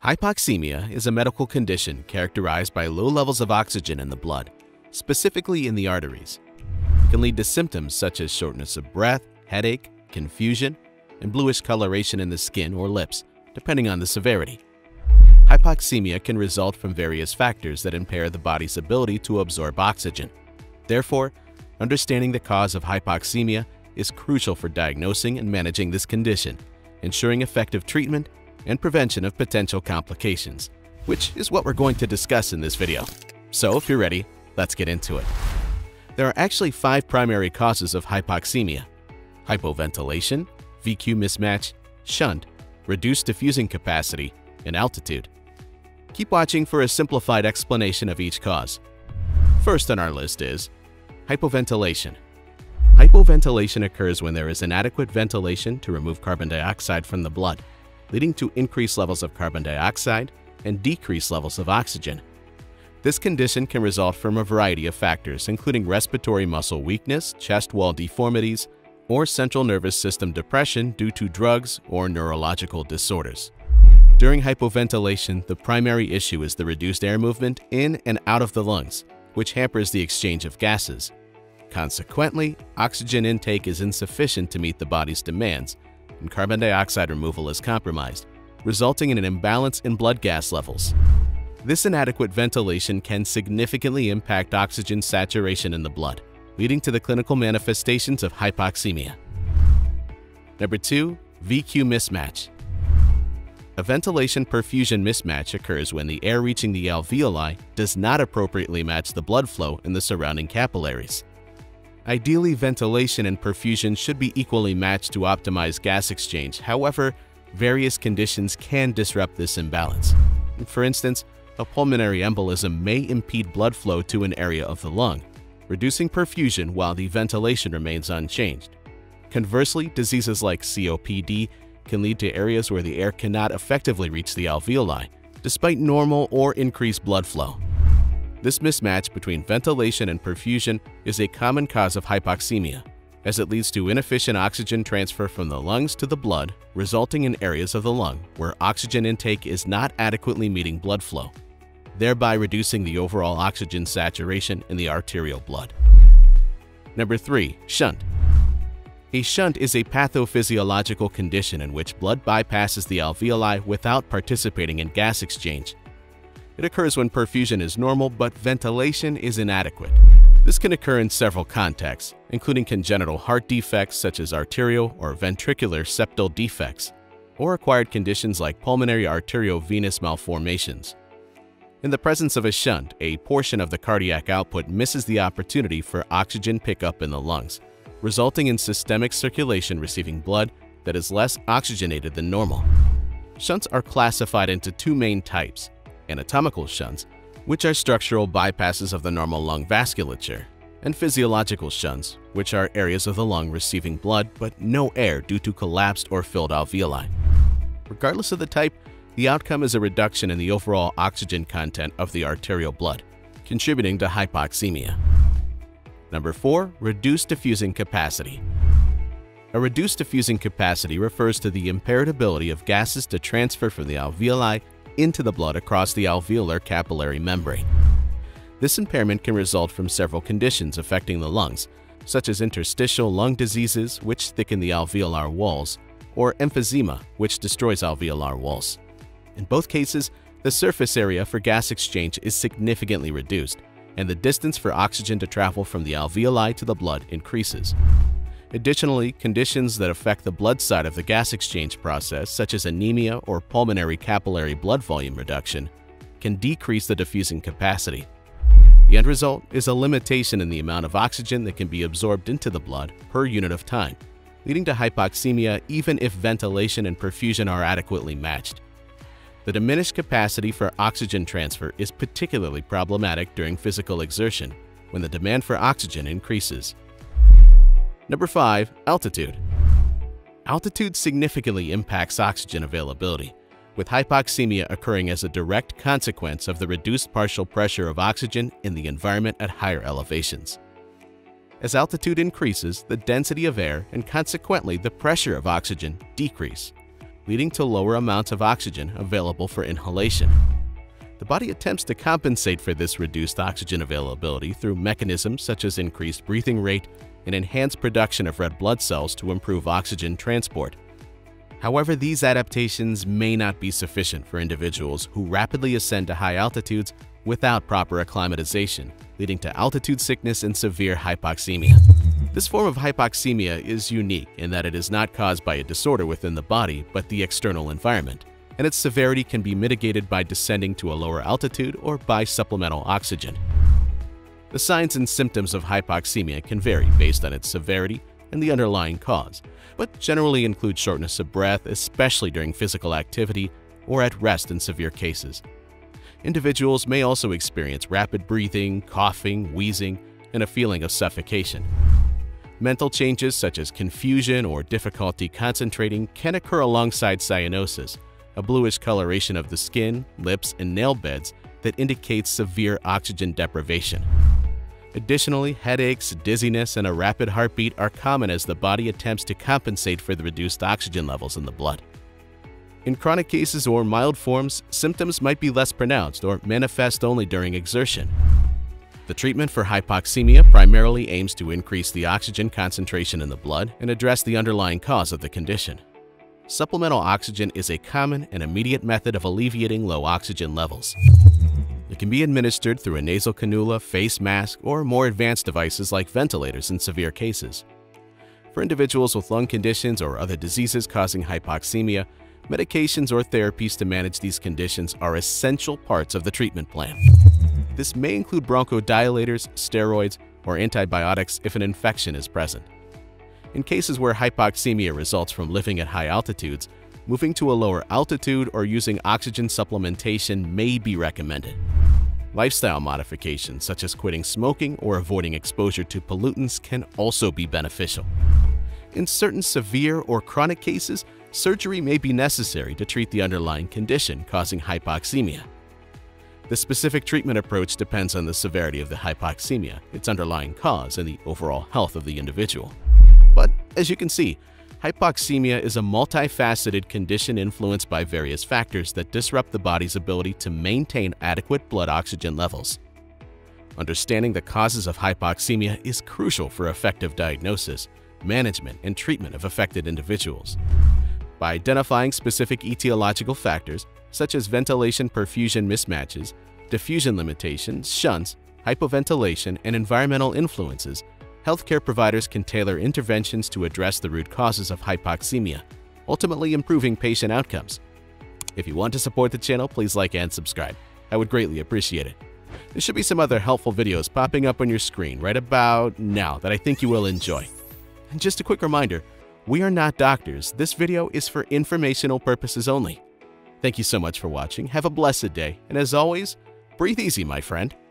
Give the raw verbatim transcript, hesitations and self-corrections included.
Hypoxemia is a medical condition characterized by low levels of oxygen in the blood, specifically in the arteries. It can lead to symptoms such as shortness of breath, headache, confusion, and bluish coloration in the skin or lips, depending on the severity. Hypoxemia can result from various factors that impair the body's ability to absorb oxygen. Therefore, understanding the cause of hypoxemia is crucial for diagnosing and managing this condition, ensuring effective treatment and prevention of potential complications, which is what we're going to discuss in this video. So if you're ready, let's get into it. There are actually five primary causes of hypoxemia: hypoventilation, V Q mismatch, shunt, reduced diffusing capacity, and altitude. Keep watching for a simplified explanation of each cause. First on our list is hypoventilation. Hypoventilation occurs when there is inadequate ventilation to remove carbon dioxide from the blood, leading to increased levels of carbon dioxide and decreased levels of oxygen. This condition can result from a variety of factors, including respiratory muscle weakness, chest wall deformities, or central nervous system depression due to drugs or neurological disorders. During hypoventilation, the primary issue is the reduced air movement in and out of the lungs, which hampers the exchange of gases. Consequently, oxygen intake is insufficient to meet the body's demands, and carbon dioxide removal is compromised, resulting in an imbalance in blood gas levels. This inadequate ventilation can significantly impact oxygen saturation in the blood, leading to the clinical manifestations of hypoxemia. Number two, V Q mismatch. A ventilation perfusion mismatch occurs when the air reaching the alveoli does not appropriately match the blood flow in the surrounding capillaries. Ideally, ventilation and perfusion should be equally matched to optimize gas exchange. However, various conditions can disrupt this imbalance. For instance, a pulmonary embolism may impede blood flow to an area of the lung, reducing perfusion while the ventilation remains unchanged. Conversely, diseases like C O P D can lead to areas where the air cannot effectively reach the alveoli, despite normal or increased blood flow. This mismatch between ventilation and perfusion is a common cause of hypoxemia, as it leads to inefficient oxygen transfer from the lungs to the blood, resulting in areas of the lung where oxygen intake is not adequately meeting blood flow, thereby reducing the overall oxygen saturation in the arterial blood. Number three, shunt. A shunt is a pathophysiological condition in which blood bypasses the alveoli without participating in gas exchange. It occurs when perfusion is normal but ventilation is inadequate. This can occur in several contexts, including congenital heart defects such as arterial or ventricular septal defects, or acquired conditions like pulmonary arteriovenous malformations. In the presence of a shunt, a portion of the cardiac output misses the opportunity for oxygen pickup in the lungs, resulting in systemic circulation receiving blood that is less oxygenated than normal. Shunts are classified into two main types: anatomical shunts, which are structural bypasses of the normal lung vasculature, and physiological shunts, which are areas of the lung receiving blood but no air due to collapsed or filled alveoli. Regardless of the type, the outcome is a reduction in the overall oxygen content of the arterial blood, contributing to hypoxemia. Number four, reduced diffusing capacity. A reduced diffusing capacity refers to the impaired ability of gases to transfer from the alveoli into the blood across the alveolar capillary membrane. This impairment can result from several conditions affecting the lungs, such as interstitial lung diseases, which thicken the alveolar walls, or emphysema, which destroys alveolar walls. In both cases, the surface area for gas exchange is significantly reduced, and the distance for oxygen to travel from the alveoli to the blood increases. Additionally, conditions that affect the blood side of the gas exchange process, such as anemia or pulmonary capillary blood volume reduction, can decrease the diffusing capacity. The end result is a limitation in the amount of oxygen that can be absorbed into the blood per unit of time, leading to hypoxemia even if ventilation and perfusion are adequately matched. The diminished capacity for oxygen transfer is particularly problematic during physical exertion, when the demand for oxygen increases. Number five, altitude. Altitude significantly impacts oxygen availability, with hypoxemia occurring as a direct consequence of the reduced partial pressure of oxygen in the environment at higher elevations. As altitude increases, the density of air and consequently the pressure of oxygen decrease. leading to lower amounts of oxygen available for inhalation. The body attempts to compensate for this reduced oxygen availability through mechanisms such as increased breathing rate and enhanced production of red blood cells to improve oxygen transport. However, these adaptations may not be sufficient for individuals who rapidly ascend to high altitudes without proper acclimatization, leading to altitude sickness and severe hypoxemia. This form of hypoxemia is unique in that it is not caused by a disorder within the body but the external environment, and its severity can be mitigated by descending to a lower altitude or by supplemental oxygen. The signs and symptoms of hypoxemia can vary based on its severity and the underlying cause, but generally include shortness of breath, especially during physical activity or at rest in severe cases. Individuals may also experience rapid breathing, coughing, wheezing, and a feeling of suffocation. Mental changes such as confusion or difficulty concentrating can occur alongside cyanosis, a bluish coloration of the skin, lips, and nail beds that indicates severe oxygen deprivation. Additionally, headaches, dizziness, and a rapid heartbeat are common as the body attempts to compensate for the reduced oxygen levels in the blood. In chronic cases or mild forms, symptoms might be less pronounced or manifest only during exertion. The treatment for hypoxemia primarily aims to increase the oxygen concentration in the blood and address the underlying cause of the condition. Supplemental oxygen is a common and immediate method of alleviating low oxygen levels. It can be administered through a nasal cannula, face mask, or more advanced devices like ventilators in severe cases. For individuals with lung conditions or other diseases causing hypoxemia, medications or therapies to manage these conditions are essential parts of the treatment plan. This may include bronchodilators, steroids, or antibiotics if an infection is present. In cases where hypoxemia results from living at high altitudes, moving to a lower altitude or using oxygen supplementation may be recommended. Lifestyle modifications such as quitting smoking or avoiding exposure to pollutants can also be beneficial. In certain severe or chronic cases, surgery may be necessary to treat the underlying condition causing hypoxemia. The specific treatment approach depends on the severity of the hypoxemia, its underlying cause, and the overall health of the individual. But as you can see, hypoxemia is a multifaceted condition influenced by various factors that disrupt the body's ability to maintain adequate blood oxygen levels. Understanding the causes of hypoxemia is crucial for effective diagnosis, management, and treatment of affected individuals. By identifying specific etiological factors, such as ventilation perfusion mismatches, diffusion limitations, shunts, hypoventilation, and environmental influences, healthcare providers can tailor interventions to address the root causes of hypoxemia, ultimately improving patient outcomes. If you want to support the channel, please like and subscribe. I would greatly appreciate it. There should be some other helpful videos popping up on your screen right about now that I think you will enjoy. And just a quick reminder, we are not doctors. This video is for informational purposes only. Thank you so much for watching. Have a blessed day, and as always, breathe easy, my friend.